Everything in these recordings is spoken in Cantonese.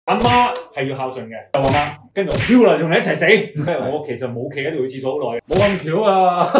阿媽係要孝順嘅，就阿媽，跟住我跳啦，同你一齊死。我其實冇企喺度去廁所好耐，冇咁巧啊。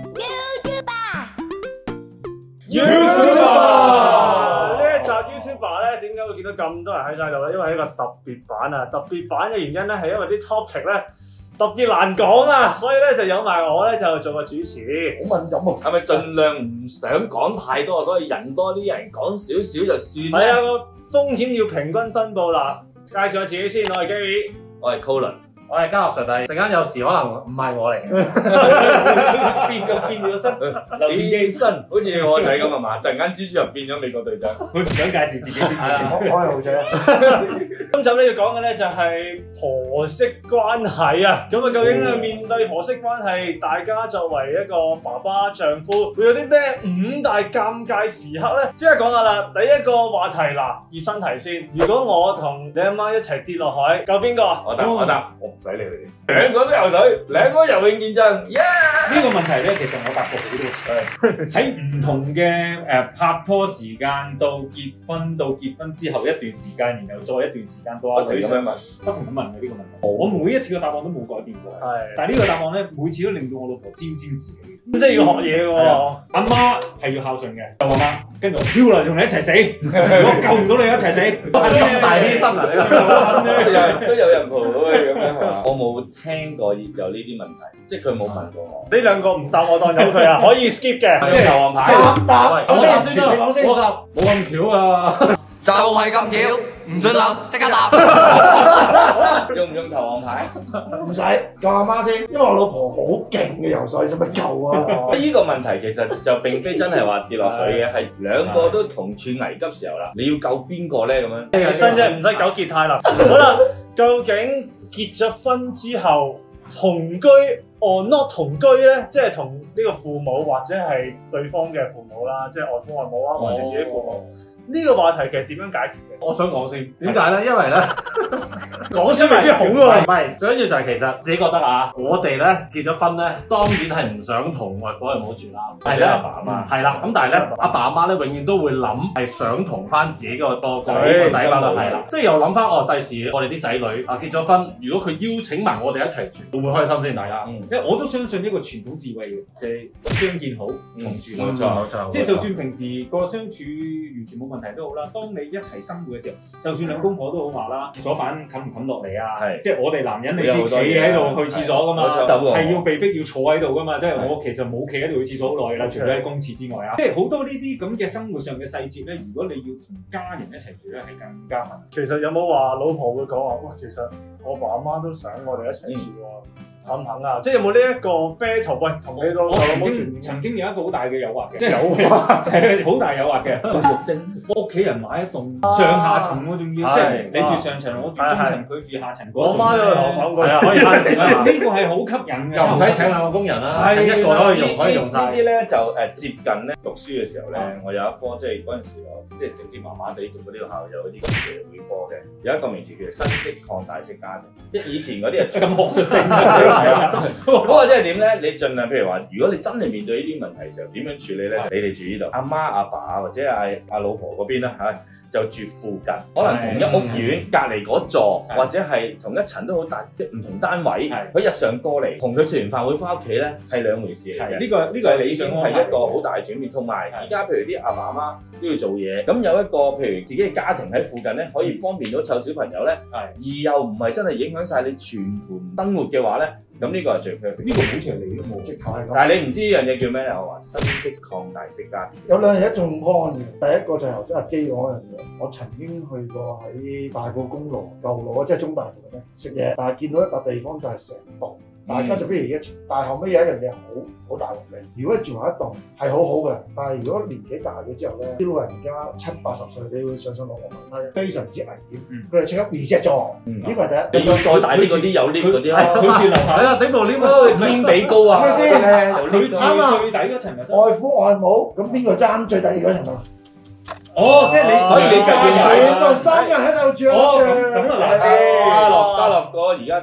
YouTuber 呢一集 YouTuber 咧，點解會見到咁多人喺晒度咧？因為一個特別版啊，特別版嘅原因咧係因為啲 topic 咧特別難講啊，所以咧就有埋我咧就做個主持。 好敏感啊！ 係咪盡量唔想講太多，所以人多啲人講少少就算係啊，個風險要平均分佈啦。介紹下自己先，我係 Gary， 我係 Colin， 我係家樂上帝，陣間有時可能唔係我嚟嘅， 變咗身， 變起身，好似我仔咁啊嘛！突然間蜘蛛人變咗美國隊長， 佢唔想介紹自己啲嘢。 我係豪仔啊！ 今集咧要講嘅咧就係婆媳關係啊！咁啊，究竟咧面對婆媳關係，大家作為一個爸爸丈夫，會有啲咩5大尷尬時刻咧？即刻講下啦！第一個話題嗱，熱身題先。如果我同你阿媽一齊跌落海，救邊個？ 我答，我唔使理佢哋，兩個都游水，兩個游泳見證。 呢個問題咧，其實我答過好多次。喺唔同嘅拍拖時間到結婚，到結婚之後一段時間，然後再一段時間到不停咁樣問， 不停咁問佢呢個問題。我每一次嘅答案都冇改變過。 係， 但係呢個答案咧，每次都令到我老婆沾沾自喜。 咁即係要學嘢喎。 阿媽係要孝順嘅，就阿媽，跟住我跳啦，同你一齊死。如果救唔到你一齊死， 咁大犧牲啊！ 都有人陪咁樣係嘛？我冇聽過有呢啲問題，即係佢冇問過我。 呢兩個唔答我當有佢啊，可以 skip 嘅。 即係投降牌。 答， 我答先，你講先。 我答冇咁巧啊！ 就係咁巧，唔准諗，即刻答。 用唔用投降牌？ 唔使救阿媽先，因為我老婆好勁嘅游水，使乜救啊？ 呢個問題其實就並非真係話跌落水嘅，係兩個都同處危急時候啦。你要救邊個咧？咁樣熱身啫，唔使糾結太啦。好啦，究竟結咗婚之後同居 or not 同居咧，即係同呢個父母或者係對方嘅父母啦，即係外父外母啊，或者自己父母。呢個話題其實點樣解決嘅？ 我想講先，點解咧？因為咧， 講先未必好喎。 唔係，最緊要就係其實自己覺得啊，我哋咧結咗婚咧，當然係唔想同外父外母住啦， 或者阿爸阿媽。 係啦，咁但係咧，阿爸阿媽咧永遠都會諗係想同翻自己個仔翻啦，係啦，即係又諗翻哦，第時我哋啲仔女啊結咗婚，如果佢邀請埋我哋一齊住，會唔會開心先？大家， 因為我都相信呢個傳統智慧嘅，就係相見好，同住冇錯冇錯， 即係就算平時個相處完全冇問題都好啦，當你一齊生活嘅時候，就算兩公婆都好話啦，廁所板冚唔冚落嚟啊？ 係， 即係我哋男人你知企喺度去廁所噶嘛，係要被逼要坐喺度噶嘛，即係我其實冇企喺度去廁所好耐啦，除咗喺公廁之外啊，即係好多呢啲咁嘅生活上嘅細節咧，如果你要同家人一齊住咧，係更加難。 其實有冇話老婆會講話？喂，其實我爸阿媽都想我哋一齊住喎。肯唔肯啊？即係有冇呢一個 battle？喂，同你老豆老母曾經有一個好大嘅誘惑嘅，即係誘惑係好大誘惑嘅。報贖證，屋企人買一棟上下層喎，仲要即係你住上層，我住中層，佢住下層。 我媽都同我講過， 可以慳錢啊！ 呢個係好吸引嘅， 又唔使請兩個工人啦，請一個都可以用，可以用晒。 呢啲咧就接近咧讀書嘅時候咧，我有一科即係嗰陣時我即係成績麻麻地讀嗰啲學校有嗰啲社會科嘅，有一個名詞叫做新式擴大式家庭，即係以前嗰啲係咁學術性。 嗰個即係點咧？你盡量譬如話，如果你真係面對呢啲問題嘅時候，點樣處理咧？就你哋住呢度，阿媽阿爸或者阿老婆嗰邊啦嚇，就住附近，可能同一屋苑隔離嗰座，或者係同一層都好大，即唔同單位。佢日常過嚟同佢食完飯會翻屋企咧，係兩回事嚟嘅。呢個係理想係一個好大嘅轉變。同埋而家譬如啲阿爸阿媽都要做嘢，咁有一個譬如自己嘅家庭喺附近咧，可以方便到湊小朋友咧，而又唔係真係影響晒你全盤生活嘅話咧。咁呢個係最 perfect，呢個好似係你都冇直頭係咁。 但係你唔知呢樣嘢叫咩咧？我話新式擴大式家庭。 有兩樣嘢仲 on 嘅，第一個就係頭先阿基講嗰樣嘢。我曾經去過喺大埔公路舊路即係中大附近咧食嘢，但係見到一笪地方就係成棟。大家就不如一齊，但係後尾有一樣嘢好大鑊嘅。如果你住埋一棟係好好嘅，但係如果年紀大咗之後咧，啲老人家70-80歲，你會上落樓梯，非常之危險。佢哋即刻 reject 咗。呢個係第一。 你要再大啲嗰啲有 lift 嗰啲咯。 佢住樓下係啊，整部 lift 天比高啊！ 係咪先？ 佢住最底嗰層咪得。 外父外母，咁邊個爭最底嗰層啊？ 哦，即係你， 所以你就要全部3個人喺度住。 哦，咁啊嗱， 家樂哥而家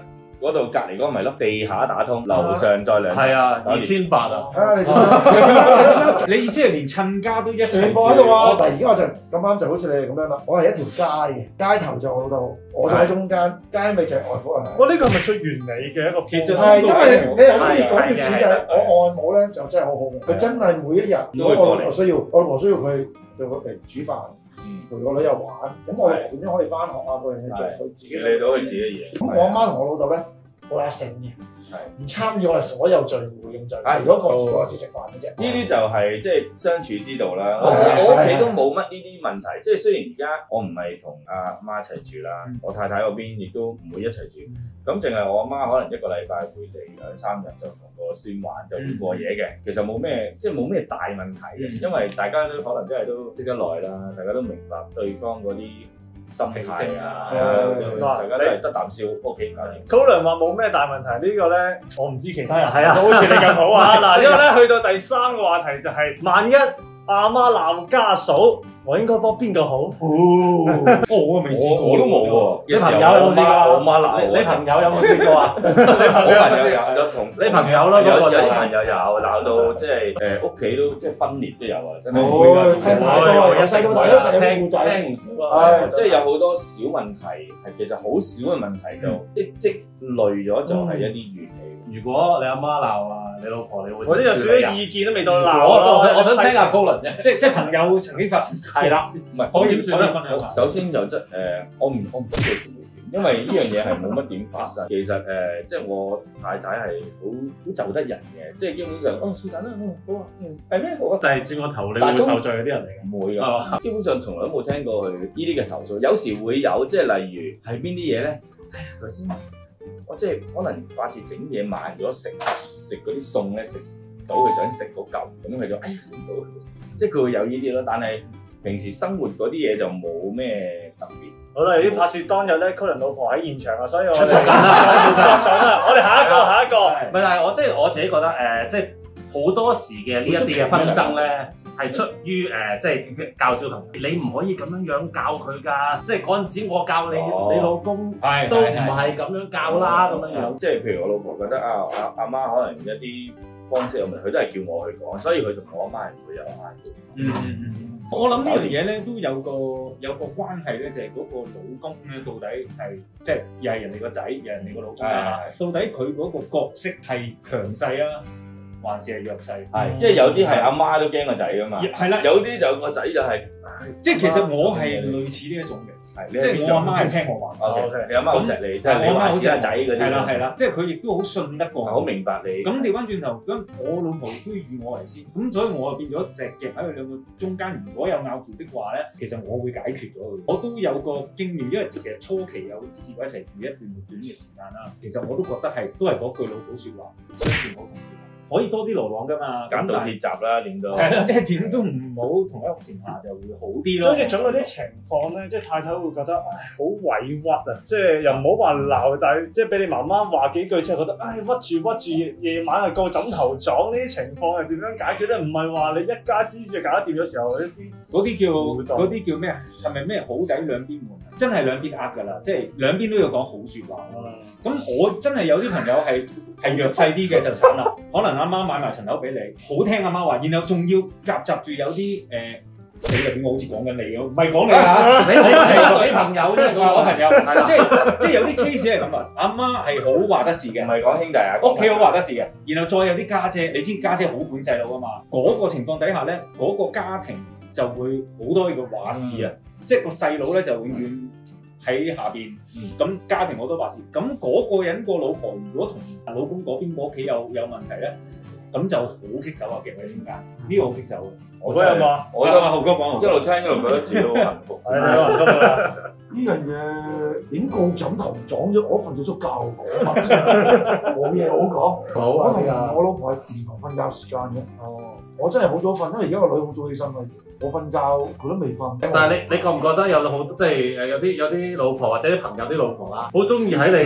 嗰度隔離嗰個咪咯，地下打通，樓上再兩層。 係啊，2800啊。 你意思係連親家都一齊全部喺度啊！但係而家我就咁啱就好似你哋咁樣啦，我係一條街嘅，街頭就我老豆，我就喺中間，街尾就係外父人。 我呢個係咪最完美嘅一個？ 其實係因為你又中意講件事就係我外母咧就真係好好嘅，佢真係每一日如果我老婆需要佢就會嚟煮飯。陪個女又玩，咁我哋點樣可以翻學啊？嗰樣嘢做佢自己處理到佢自己嘅嘢。 咁我阿媽同我老豆咧，好乸醒嘅，唔參與我哋所有聚會咁就，如果過時過節食飯嘅啫。 呢啲就係即係相處之道啦。我屋企都冇乜呢啲問題，即係雖然而家我唔係同阿媽一齊住啦，我太太嗰邊亦都唔會一齊住，咁淨係我阿媽可能一個禮拜會嚟2、3日就同個孫玩，就會過夜嘅。其實冇咩即係冇咩大問題嘅，因為大家都可能真係都識得耐啦，大家都明白對方嗰啲心態啊，大家都係得啖笑，OK搞掂。 高良話冇咩大問題，呢個咧我唔知其他人係啊，好似你咁好啊嗱，因為咧去到第3個話題就係萬一阿媽鬧家嫂，我應該幫邊個好？ 我未試過， 我都冇喎。 你朋友有冇試過？ 我媽鬧你朋友有冇試過啊？ 有同你朋友咯， 有啲朋友有鬧到即係屋企都即係分裂都有啊，真係會㗎，聽太多啊，由細到大都成日聽故仔， 聽唔少啊。 即係有好多小問題係其實好少嘅問題就一積累咗就係一啲怨氣。 如果你阿媽鬧啊，你老婆你會我都有少少意見都未到鬧。 我想聽下高倫啫， 即係朋友曾經發生係啦， 唔係可以點算咧？分享下。 首先就我唔知道全部點，因為呢樣嘢係冇乜點發生。其實即係我太太係好就得人嘅，即係基本上是但啦，好啊，係咩？我就係轉個頭你會受罪嗰啲人嚟嘅。 唔會㗎，基本上從來都冇聽過佢呢啲嘅投訴。有時會有，即係例如係邊啲嘢咧？哎呀，頭先我即係可能掛住整嘢慢咗，食嗰啲餸咧食到佢想食嗰嚿，咁佢就哎呀食唔到，即係佢會有呢啲咯。但係平時生活嗰啲嘢就冇咩特別。 好啦，啲拍攝當日咧，高倫老婆喺現場啊，所以我哋作準啦。我哋下一個。 唔係，但係我自己覺得即係好多時嘅呢一啲嘅紛爭咧，係出於即係教小朋友，你唔可以咁樣教佢㗎。即係嗰陣時我教你，你老公都唔係咁樣教啦，咁樣。 即係譬如我老婆覺得阿媽可能一啲方式有問題，佢都係叫我去講，所以佢同我阿媽係唔會有嗌。 我諗呢樣嘢咧都有個關係咧，就係嗰個老公咧到底係即係又係人哋個仔，又係人哋個老公啦。到底佢嗰個角色係強勢啊，還是係弱勢？ 係即係有啲係阿媽都驚個仔㗎嘛。係啦，有啲就個仔就係即係其實我係類似呢一種嘅。即係我阿媽係聽我話， 你阿媽好錫你，即係你話事阿仔嗰啲。 係啦，即係佢亦都好信得過， 好明白你。 咁調翻轉頭，咁我老婆亦都要以我為先，咁所以我就變咗隻夾喺佢兩個中間。如果有拗撬的話咧，其實我會解決咗佢。我都有個經驗，因為其實初期有試過一齊住一段短嘅時間啦。其實我都覺得都係嗰句老土説話，相見好同住。可以多啲來往㗎嘛， 揀到鐵閘啦，點都係啦，即係點都唔好同一屋檐下就會好啲咯。 好似總有啲情況咧，即係太太會覺得好委屈啊，即係又唔好話鬧，但係即係俾你媽媽話幾句之後覺得屈住夜晚係個枕頭撞呢啲情況係點樣解決咧？唔係話你一家之主就搞得掂嘅時候， 嗰啲叫咩啊？係咪咩好仔兩邊換？真係兩邊呃㗎啦，即係兩邊都要講好説話。咁我真係有啲朋友係弱勢啲嘅就慘啦，可能阿媽買埋層樓俾你，好聽阿媽話，然後仲要夾雜住有啲你入邊我好似講緊你咁，唔係講你嚇，你朋友啫，我朋友係啦，即係有啲 case 係咁啊，阿媽係好話得事嘅， 唔係講兄弟啊， 屋企好話得事嘅，然後再有啲家姐，你知家姐好管細路啊嘛，嗰個情況底下咧，嗰個家庭就會好多嘅話事啊，即係個細佬咧就永遠喺下邊，咁家庭好多話事，咁嗰個人個老婆如果同老公嗰邊個屋企有問題咧，咁就好棘手啊！夾喺中間，呢個好棘手。 我都有話， 我都浩哥講， 一路聽一路覺得自己好幸福。 係啊，幸福啦！ 呢樣嘢點告枕頭撞咗？我瞓咗足覺講，冇嘢好講。 好啊， 我同我老婆係唔同瞓覺時間嘅。哦，我真係好早瞓，因為而家個女好早起身啦。我瞓覺佢都未瞓。 但係你覺唔覺得有好即係有啲老婆或者啲朋友啲老婆啦，好中意喺你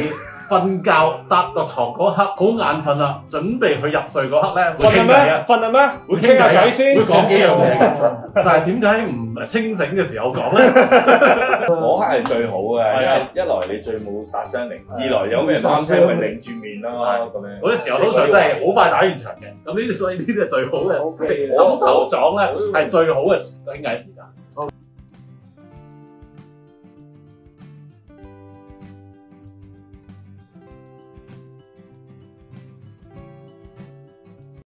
瞓覺搭落床嗰刻好眼瞓啦，準備去入睡嗰刻咧，會瞓啦咩？ 傾偈啊， 瞓啦咩？ 會傾下偈先， 會講幾樣嘢。但係點解唔清醒嘅時候講咧？ 嗰刻係最好嘅，因為一來你最冇殺傷力，二來有咩人啱聽咪擰住面咯咁樣。 嗰啲時候通常都係好快打完場嘅，咁呢啲所以呢啲係最好嘅，枕頭撞咧係最好嘅傾偈時間。